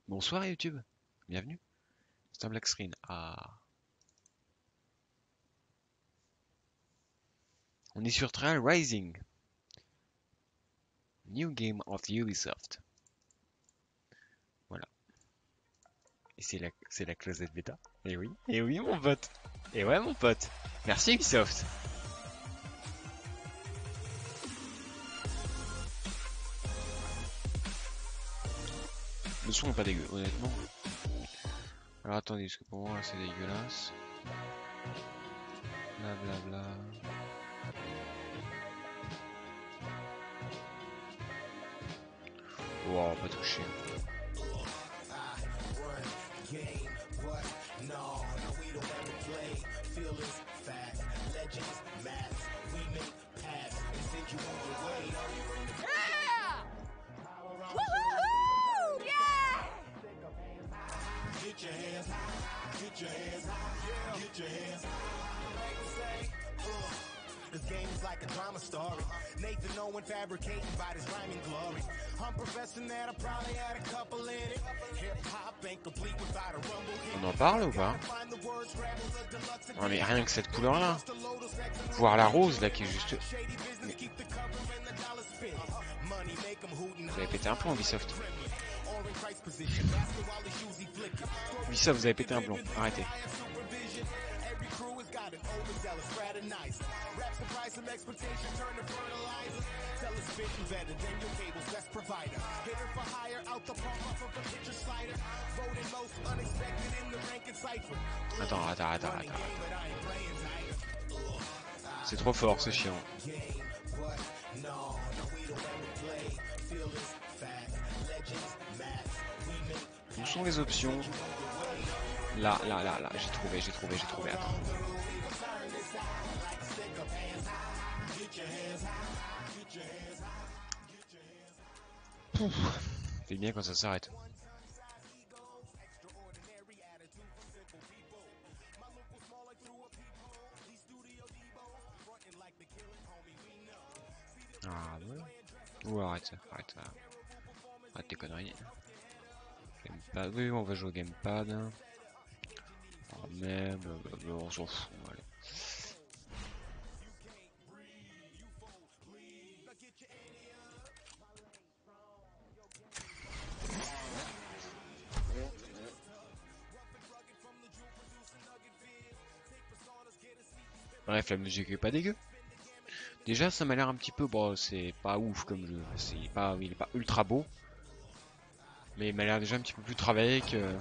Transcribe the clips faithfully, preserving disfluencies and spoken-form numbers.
Bonsoir YouTube, bienvenue. C'est un black screen. Ah. On est sur Trial Rising. New game of Ubisoft. Voilà. Et c'est la, c'est la closette bêta. Et oui, et oui mon pote. Et ouais mon pote. Merci Ubisoft. Le son est pas dégueu, honnêtement. Alors attendez, parce que pour moi c'est dégueulasse. Bla bla bla. Wow, pas touché. This game is like a drama story. Nathan Owen fabricating by his rhyming glory. I'm professing that I probably had a couple in it. Hip hop ain't complete without a rumble hit. On en parle ou pas? Non mais rien que cette couleur là. Voir la rose là qui est juste... Mais... Vous avez pété un plomb Ubisoft. Ubisoft, vous avez pété un plomb. Arrêtez. Attends, attends, attends, attends. C'est trop fort, c'est chiant. Où sont les options? Là, là, là, là, j'ai trouvé, j'ai trouvé, j'ai trouvé. Attends. Pouf. C'est bien quand ça s'arrête. Ah ouais. Ou arrête, arrête, arrête tes conneries. Gamepad, oui, on va jouer au gamepad. Oh même, on s'en fout. Allez. Bref, la musique est pas dégueu. Déjà, ça m'a l'air un petit peu, bon, c'est pas ouf comme jeu, c'est pas, il est pas ultra beau, mais il m'a l'air déjà un petit peu plus travaillé que.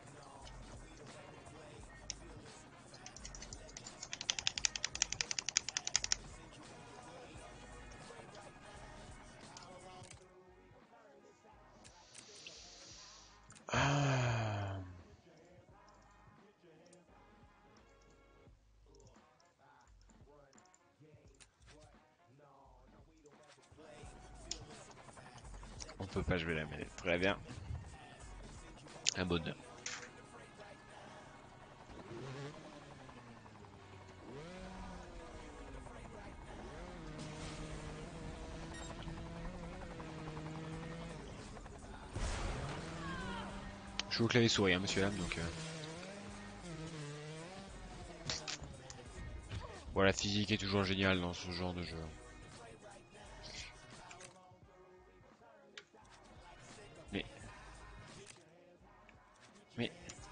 Ah. On peut pas jouer la manette, très bien. Un bonheur. Je joue au clavier souris, hein, monsieur l'âme, donc. Euh... Bon, la physique est toujours géniale dans ce genre de jeu. Mais. Mais.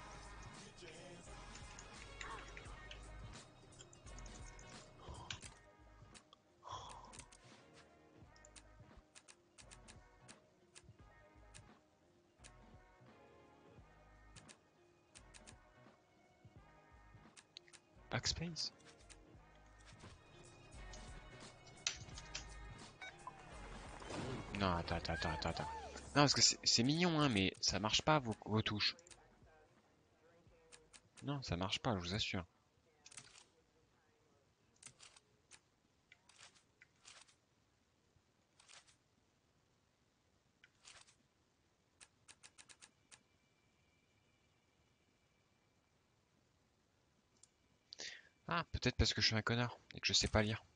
Backspace. Non, attends, attends, attends, attends. Non, parce que c'est mignon, hein, mais ça marche pas vos, vos touches. Non, ça marche pas, je vous assure. Ah, peut-être parce que je suis un connard et que je sais pas lire.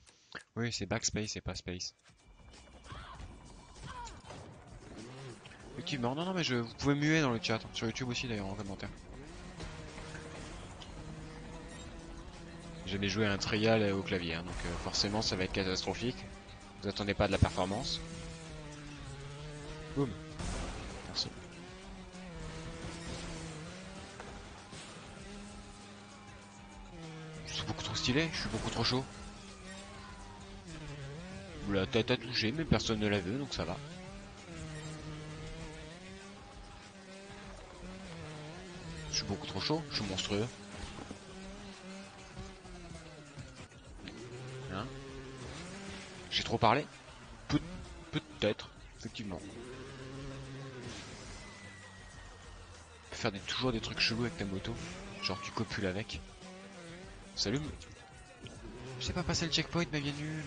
Oui, c'est backspace et pas space. Effectivement, non, non, mais je, vous pouvez muer dans le chat, sur YouTube aussi d'ailleurs en commentaire. J'ai jamais joué à un trial au clavier, hein, donc euh, forcément ça va être catastrophique. Vous attendez pas de la performance. Boum. Merci. Je suis beaucoup trop stylé, je suis beaucoup trop chaud. La tête a touché, mais personne ne l'a vu, donc ça va. Je suis beaucoup trop chaud, je suis monstrueux. Hein? J'ai trop parlé? Pe- Peut-être, effectivement. Tu peux faire des, toujours des trucs chelous avec ta moto. Genre tu copules avec. Salut. Je sais pas passer le checkpoint, ma vieille nulle.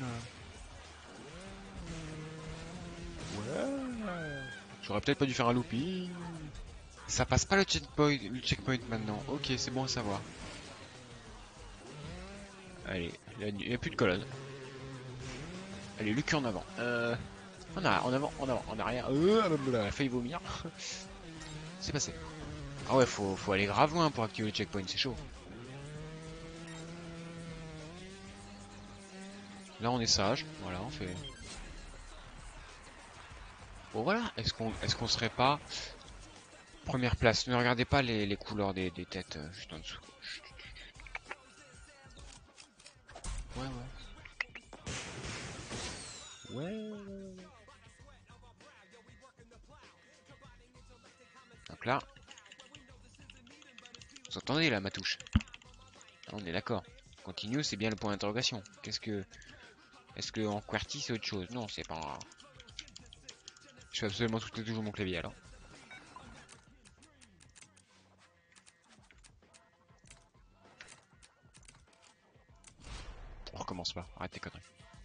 Ouais. J'aurais peut-être pas dû faire un looping. Ça passe pas le checkpoint, le checkpoint maintenant. Ok, c'est bon à savoir. Allez, il n'y a plus de colonne. Allez, le cul en avant. Euh, en, a, en avant, en avant, en arrière. Euh, elle a failli vomir. C'est passé. Ah ouais, faut, faut aller grave loin pour activer le checkpoint, c'est chaud. Là, on est sage. Voilà, on fait. Bon, voilà. Est-ce qu'on, est-ce qu'on serait pas première place? Ne regardez pas les, les couleurs des, des têtes euh, juste en dessous. Ouais, ouais. Ouais. Donc là, vous entendez là ma touche? On est d'accord. Continue, c'est bien le point d'interrogation. Qu'est-ce que... Est-ce que en QWERTY c'est autre chose? Non, c'est pas... Je fais absolument toutes les toujours mon clavier alors. On recommence pas, arrête tes conneries.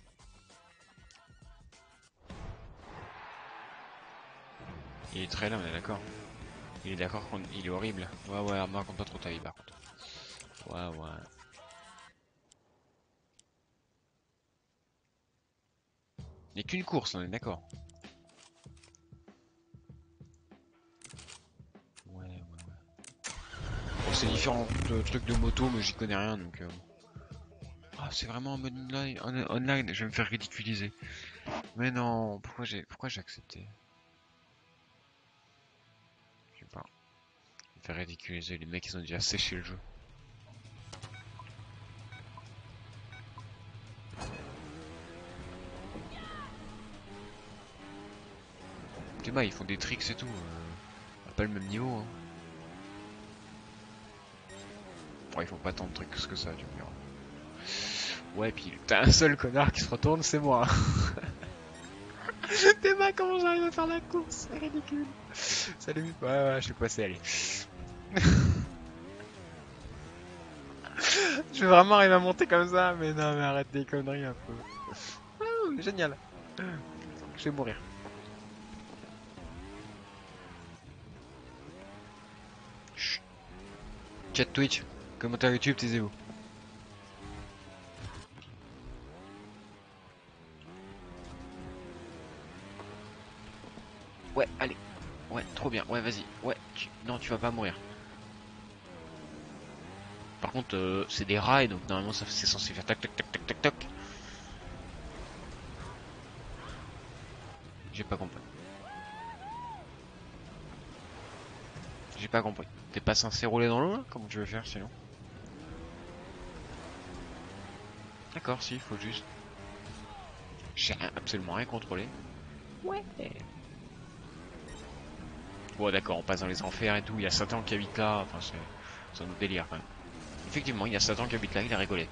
Il est très là, on est d'accord. Il est d'accord qu'il est horrible. Ouais, ouais, me raconte pas trop ta vie par contre. Ouais, ouais. Il n'y a qu'une course, on est d'accord. Ouais, ouais, ouais. Bon, c'est différents euh, trucs de moto, mais j'y connais rien donc. Euh... Ah, c'est vraiment en mode online, en, online, je vais me faire ridiculiser. Mais non, pourquoi j'ai pourquoi j'ai accepté? Je sais pas. Je vais me faire ridiculiser, les mecs ils ont déjà séché le jeu. Bah, ils font des tricks et tout. Euh, pas le même niveau. Hein. Bon, ils font pas tant de trucs que ça, tu me diras. Ouais, puis t'as un seul connard qui se retourne, c'est moi. T'es pas comment j'arrive à faire la course, c'est ridicule. Salut. Ouais, ouais, je suis passé, allez. Je vais vraiment arriver à monter comme ça, mais non, mais arrête des conneries un peu. Ouh, génial. Je vais mourir. Chut. Chat Twitch, commentaire YouTube, taisez-vous. Ouais, allez. Ouais, trop bien. Ouais, vas-y. Ouais, tu... non, tu vas pas mourir. Par contre, euh, c'est des rails, donc normalement c'est censé faire tac tac tac tac tac tac. J'ai pas compris. J'ai pas compris. T'es pas censé rouler dans l'eau là? Comment tu veux faire sinon? D'accord, si, faut juste. J'ai absolument rien contrôlé. Ouais. Bon, d'accord, on passe dans les enfers et tout. Il y a Satan qui habite là. Enfin, c'est un autre délire quand même. Effectivement, il y a Satan qui habite là. Il a rigolé.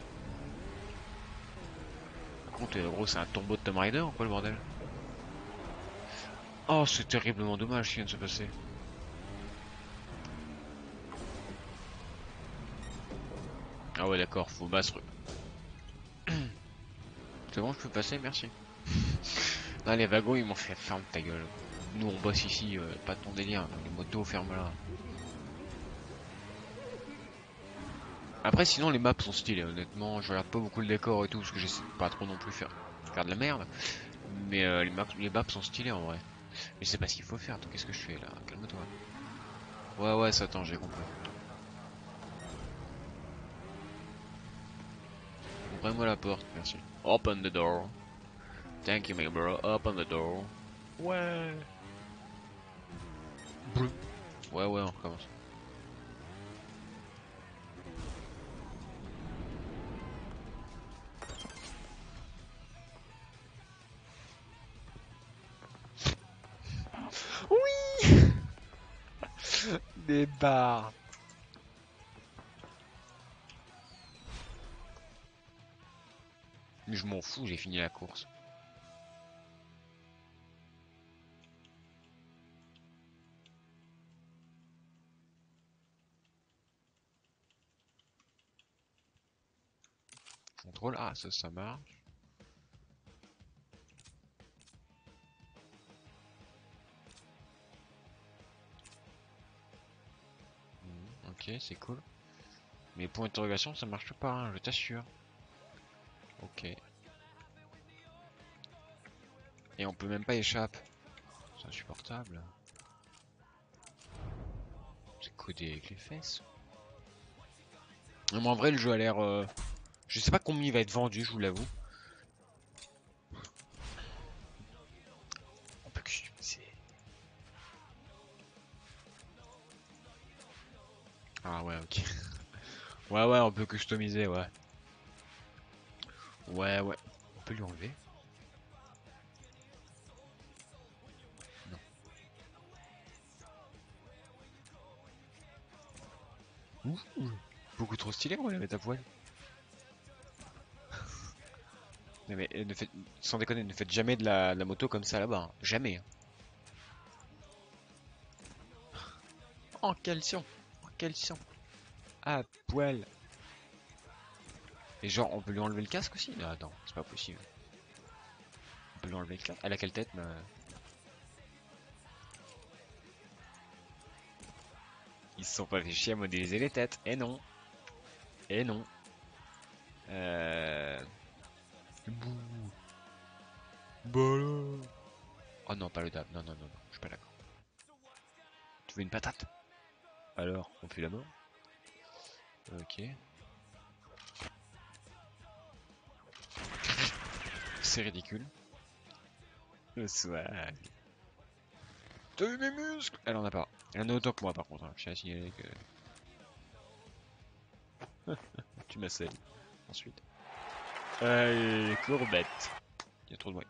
Par contre, euh, gros, c'est un tombeau de Tomb Raider ou quoi le bordel? Oh, c'est terriblement dommage ce qui vient de se passer. Ah ouais, d'accord, faut battre. C'est bon, je peux passer, merci. Non, les wagons, ils m'ont fait ferme ta gueule. Nous, on bosse ici, euh, pas de ton délire. Les motos, ferme-la. Après, sinon, les maps sont stylées, honnêtement. Je regarde pas beaucoup le décor et tout, parce que j'essaie de pas trop non plus faire, faire de la merde. Mais euh, les, maps, les maps sont stylées en vrai. Mais je sais pas ce qu'il faut faire, toi qu'est-ce que je fais là? Calme-toi. Ouais ouais, ça attend, j'ai compris. Ouvre-moi la porte, merci. Open the door. Thank you, my bro. Open the door. Ouais. Brr. Ouais, ouais, on recommence. Oui. Des barres. Mais je m'en fous, j'ai fini la course. Contrôle. Ah, ça, ça marche. Hmm, ok, c'est cool. Mais pour interrogation, ça marche pas, hein, je t'assure. Ok. Et on peut même pas échapper. C'est insupportable. C'est codé avec les fesses. Non, mais en vrai, le jeu a l'air... Euh... Je sais pas combien il va être vendu, je vous l'avoue. On peut customiser. Ah ouais, ok. Ouais, ouais, on peut customiser, ouais. Ouais, ouais. On peut lui enlever. Non. Ouh, beaucoup trop stylé, on va la mettre à poil. Mais, mais ne faites, sans déconner, ne faites jamais de la, de la moto comme ça là-bas. Hein. Jamais. Hein. En caleçon. En caleçon. À poil. Et genre, on peut lui enlever le casque aussi? Non, attends, c'est pas possible. On peut lui enlever le casque? Elle a quelle tête? Mais... Ils se sont pas fait chier à modéliser les têtes. Et non. Et non. Euh... Bouh. Bah là. Oh non, pas le dab. Non, non, non, non. Je suis pas d'accord. Tu veux une patate? Alors, on fait la mort? Ok. C'est ridicule. Le swag. T'as vu mes muscles? Elle en a pas. Elle en a autant que moi par contre. Hein. Je tiens à signaler que tu m'as scellé. Ensuite. Euh, courbette. Il y a trop de bruit.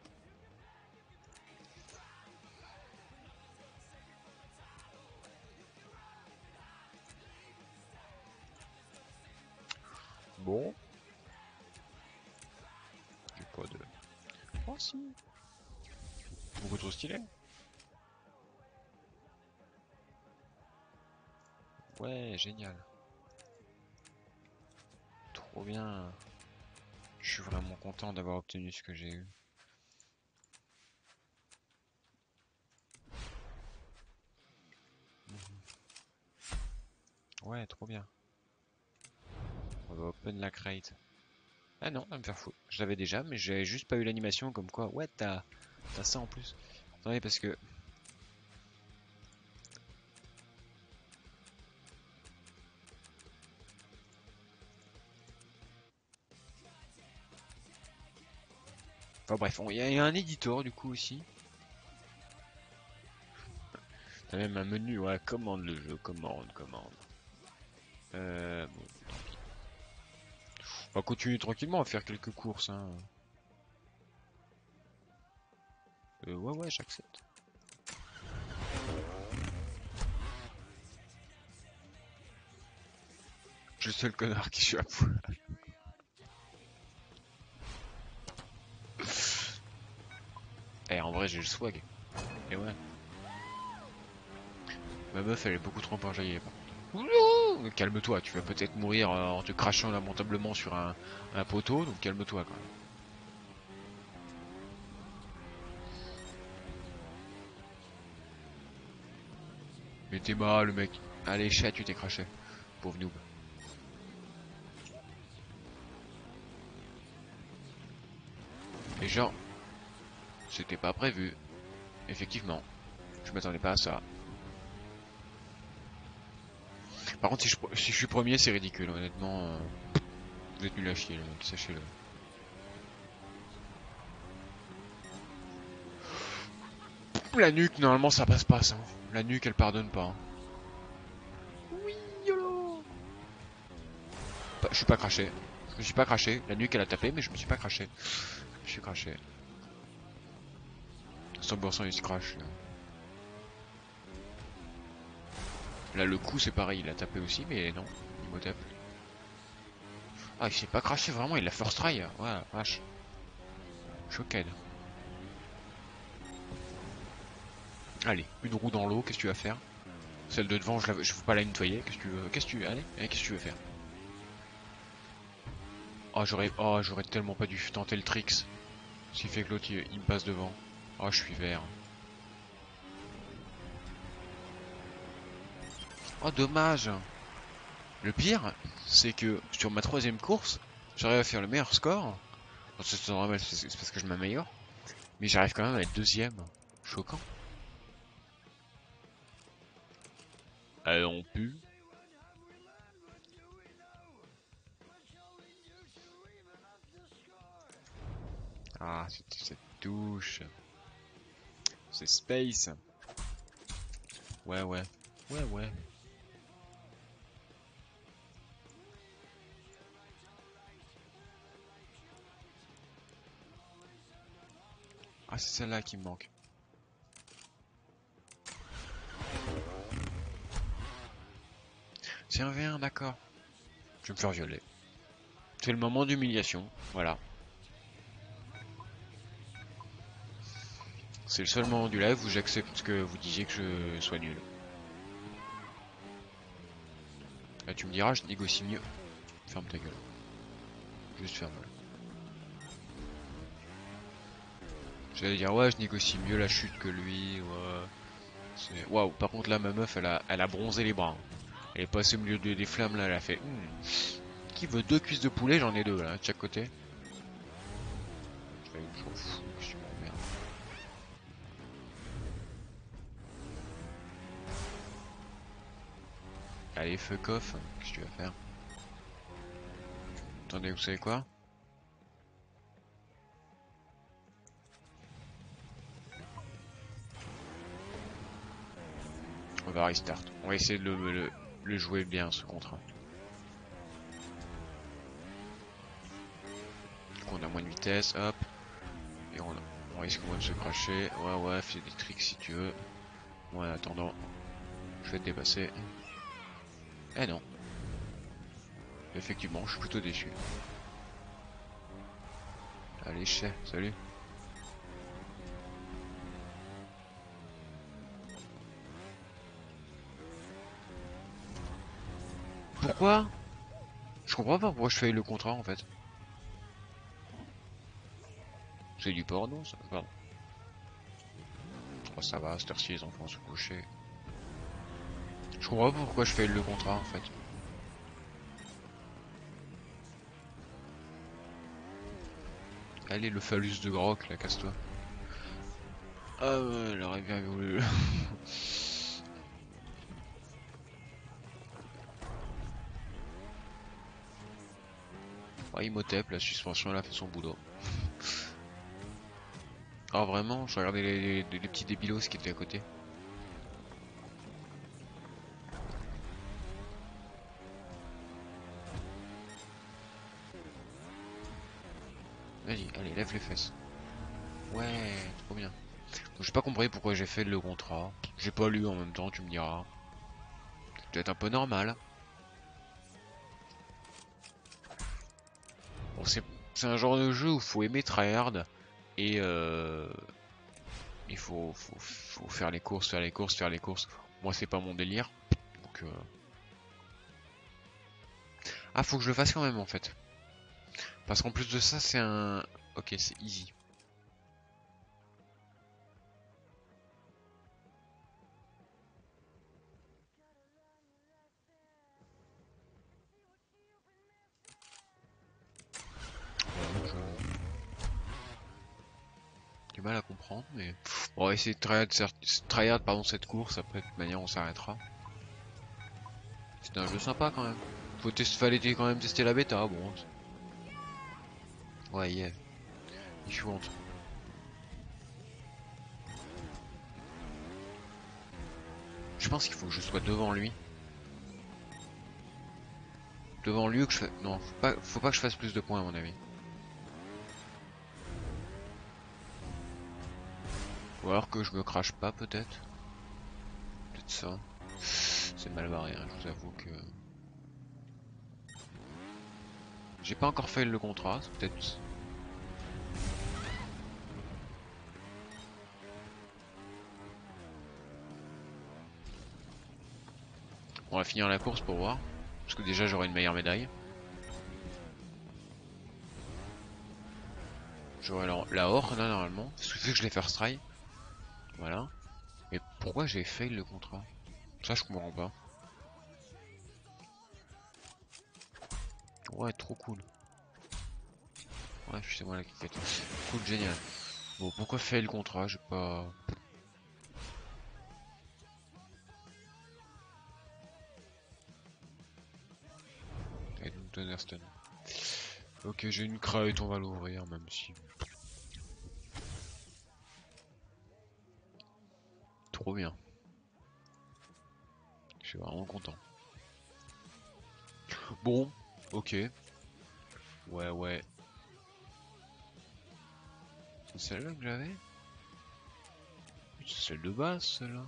Bon. J'ai pas de... Oh si. Beaucoup trop stylé. Ouais, génial. Trop bien. Je suis vraiment content d'avoir obtenu ce que j'ai eu. Ouais, trop bien. On va open la crate. Ah non, va me faire foutre. Je l'avais déjà, mais j'avais juste pas eu l'animation comme quoi. Ouais, t'as t'as ça en plus. Attendez, parce que... Enfin bref, il y, y a un éditeur du coup aussi. T'as même un menu, ouais, commande le jeu, commande, commande. Euh, bon, tant pis. On va continuer tranquillement à faire quelques courses, hein. Euh, ouais, ouais, j'accepte. Je suis le seul connard qui suis à poil. Eh, en vrai, j'ai le swag. Et ouais. Ma meuf, elle est beaucoup trop enjaillée, par contre. Calme-toi, tu vas peut-être mourir euh, en te crachant lamentablement sur un, un poteau, donc calme-toi quand même. Mais t'es mal, le mec. Allez, chat, tu t'es craché. Pauvre noob. Et genre, c'était pas prévu. Effectivement. Je m'attendais pas à ça. Par contre, si je, si je suis premier, c'est ridicule, honnêtement. Euh, vous êtes nul à chier, les mecs, sachez-le. La nuque, normalement, ça passe pas, ça. La nuque, elle pardonne pas. Hein. Oui, yolo. Je suis pas craché. Je me suis pas craché. La nuque, elle a tapé, mais je me suis pas craché. Je suis craché. cent pour cent il se crache. Là. Là, le coup, c'est pareil. Il a tapé aussi, mais non. Il me tape. Ah, il s'est pas craché, vraiment. Il a first try. Ouais, vache. Choqué. Allez, une roue dans l'eau. Qu'est-ce que tu vas faire? Celle de devant, je ne veux pas la nettoyer. Qu'est-ce que tu veux? Qu'est-ce que tu veux? Allez, allez qu'est-ce que tu veux faire? Oh, j'aurais oh, j'aurais tellement pas dû tenter le tricks. Ce qui fait que l'autre, il, il me passe devant. Oh, je suis vert. Oh, dommage. Le pire, c'est que sur ma troisième course, j'arrive à faire le meilleur score. C'est normal, c'est parce que je m'améliore. Mais j'arrive quand même à être deuxième. Choquant. Elle en pue. Ah, c'était cette touche. C'est Space. Ouais, ouais. Ouais, ouais. Ah, c'est celle-là qui me manque. C'est un V un, d'accord. Je vais me faire violer. C'est le moment d'humiliation, voilà. C'est le seul moment du live où j'accepte que vous disiez que je sois nul. Là, tu me diras, je négocie mieux. Ferme ta gueule. Juste ferme-la. J'allais dire, ouais, je négocie mieux la chute que lui, ouais. Waouh, par contre, là, ma meuf, elle a, elle a bronzé les bras. Elle est passée au milieu de, des flammes, là, elle a fait. Hmm, qui veut deux cuisses de poulet? J'en ai deux, là, de chaque côté. Je m'en fous, je suis merde. Allez, fuck off, qu'est-ce que tu vas faire? Attendez, vous savez quoi? On va restart. On va essayer de le, le, le jouer bien, ce contrat. Du coup, on a moins de vitesse, hop. Et on, on risque moins de se cracher. Ouais, ouais, fais des tricks si tu veux. Moi, en attendant, je vais te dépasser. Eh non. Effectivement, je suis plutôt déçu. Allez, chais, salut. Pourquoi? Je comprends pas pourquoi je fais le contrat en fait. C'est du porno ça, pardon. Oh ça va, cette heure-ci les enfants se coucher. Je comprends pas pourquoi je fais le contrat en fait. Allez le phallus de Groc là, casse-toi. Ah ouais, elle aurait bien voulu. Oh, Imhotep, la suspension elle a fait son boulot. Ah vraiment, je regardais les, les, les petits débilos qui étaient à côté. Vas-y, allez, lève les fesses. Ouais, trop bien. Donc j'ai pas compris pourquoi j'ai fait le contrat. J'ai pas lu en même temps, tu me diras. C'est peut-être un peu normal. Bon, c'est un genre de jeu où faut aimer tryhard et euh, il faut, faut, faut faire les courses, faire les courses, faire les courses. Moi c'est pas mon délire. Donc, euh... ah, faut que je le fasse quand même en fait. Parce qu'en plus de ça c'est un... Ok, c'est easy. Voilà, je... du mal à comprendre mais... On va essayer de tryhard, tryhard pardon, cette course, après de toute manière on s'arrêtera. C'était un jeu sympa quand même. Faut tester, fallait quand même tester la bêta, bon. Ouais, yeah. Il faut entre. Je pense qu'il faut que je sois devant lui. Devant lui ou que je fasse... Non, faut pas, faut pas que je fasse plus de points à mon avis. Ou alors que je me crache pas peut-être. Peut-être ça. C'est mal barré, hein, je vous avoue que... J'ai pas encore fait le contrat, c'est peut-être... On va finir la course pour voir. Parce que déjà j'aurai une meilleure médaille. J'aurai la, la or là normalement. Parce que c'est que je l'ai first try. Voilà. Mais pourquoi j'ai fail le contrat? Ça je comprends pas. Ouais, trop cool. Ouais, c'est moi la cliquette. Cool, génial. Bon, pourquoi fail le contrat? J'ai pas... Edmonton. Ok, j'ai une crête, on va l'ouvrir même si... Trop bien. Je suis vraiment content. Bon, ok. Ouais, ouais. C'est celle-là que j'avais? C'est celle de base, celle-là.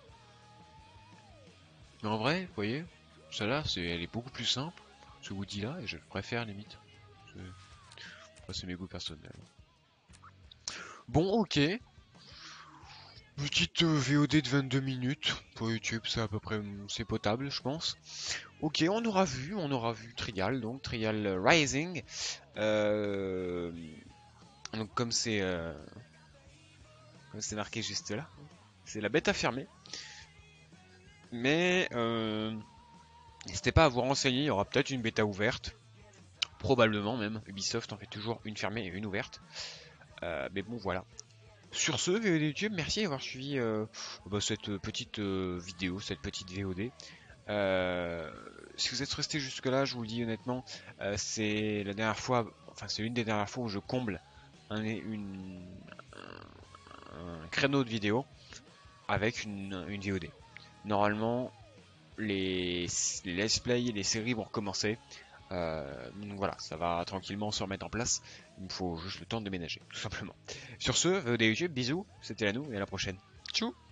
Mais en vrai, vous voyez, celle-là, c'est, elle est beaucoup plus simple, ce Woody-là, et je le préfère limite. C'est mes goûts personnels. Bon, ok. Petite euh, V O D de vingt-deux minutes pour YouTube, c'est à peu près, c'est potable, je pense. Ok, on aura vu, on aura vu Trial, donc Trial Rising. Euh, donc comme c'est, euh, comme c'est marqué juste là, c'est la bêta fermée. Mais euh, n'hésitez pas à vous renseigner, il y aura peut-être une bêta ouverte. Probablement même, Ubisoft en fait toujours une fermée et une ouverte. Euh, mais bon voilà. Sur ce, V O D YouTube, merci d'avoir suivi euh, bah, cette petite euh, vidéo, cette petite V O D. Euh, si vous êtes resté jusque là, je vous le dis honnêtement, euh, c'est la dernière fois, enfin c'est l'une des dernières fois où je comble un, une, un, un créneau de vidéo avec une, une V O D. Normalement, les, les let's play et les séries vont recommencer. Euh, donc voilà, ça va tranquillement se remettre en place. Il me faut juste le temps de déménager, tout simplement. Sur ce, V O D YouTube, bisous, c'était la nous et à la prochaine. Tchou!